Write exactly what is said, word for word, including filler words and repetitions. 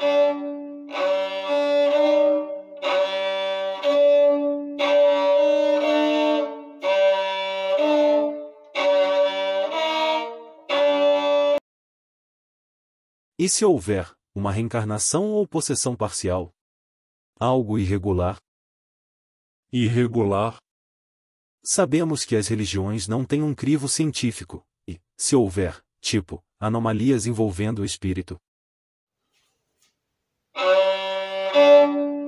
E se houver uma reencarnação ou possessão parcial? Algo irregular? Irregular? Sabemos que as religiões não têm um crivo científico, e, se houver, tipo, anomalias envolvendo o espírito,